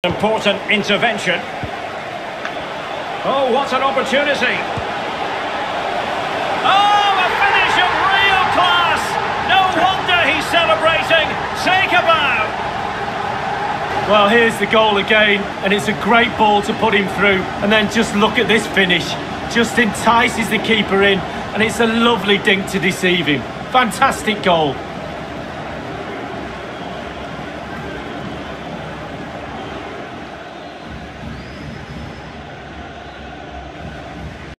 Important intervention. Oh, what an opportunity. Oh, a finish of real class. No wonder he's celebrating. Take a bow. Well, here's the goal again, and it's a great ball to put him through. And then just look at this finish. Just entices the keeper in, and it's a lovely dink to deceive him. Fantastic goal.